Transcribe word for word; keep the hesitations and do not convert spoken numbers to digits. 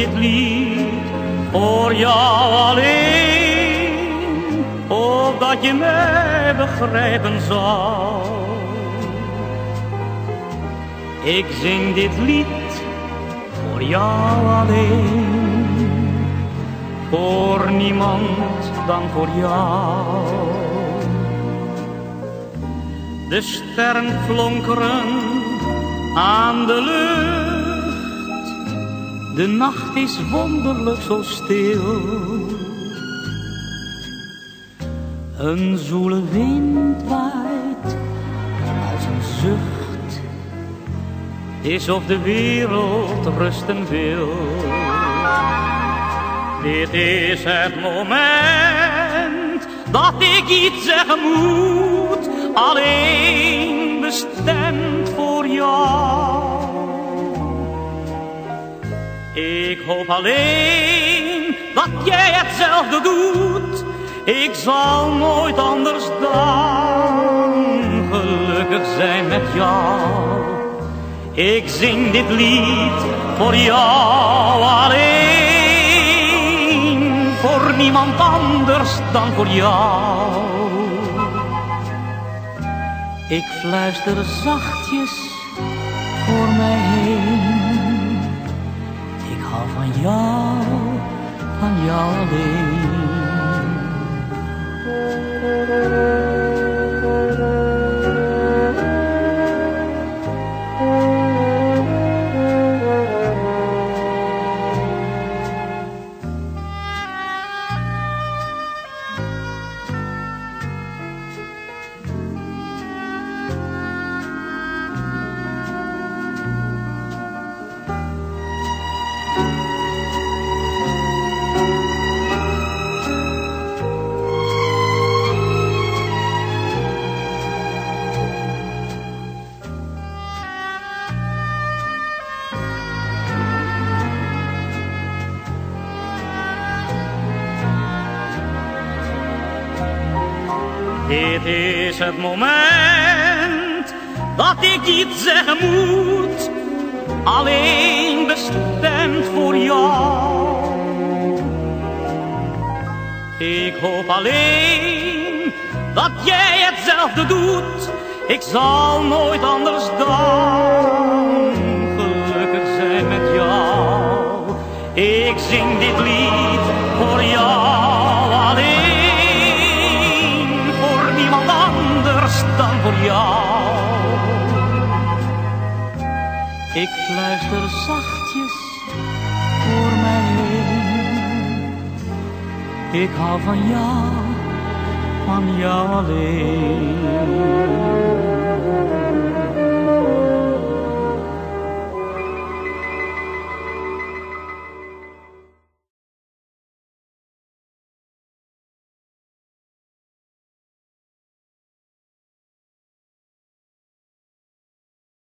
dit lied voor jou alleen, opdat je mij begrijpen zou. Ik zing dit lied voor jou alleen, voor niemand dan voor jou. De sterren flonkeren aan de lucht, de nacht is wonderlijk zo stil. Een zoele wind waait als een zucht, is of de wereld rusten wil. Dit is het moment dat ik iets zeggen moet, alleen bestemd voor jou. Ik hoop alleen dat jij hetzelfde doet. Ik zal nooit anders dan gelukkig zijn met jou. Ik zing dit lied voor jou alleen, voor niemand anders dan voor jou. Ik fluister zachtjes voor mij heen, ik hou van jou, van jou alleen. Dit is het moment dat ik iets zeggen moet, alleen bestemd voor jou. Ik hoop alleen dat jij hetzelfde doet. Ik zal nooit anders dan gelukkig zijn met jou. Ik zing dit lied voor jou alleen, voor niemand anders dan voor jou. Ik fluister zachtjes voor mij heen, ik hou van jou, van jou alleen.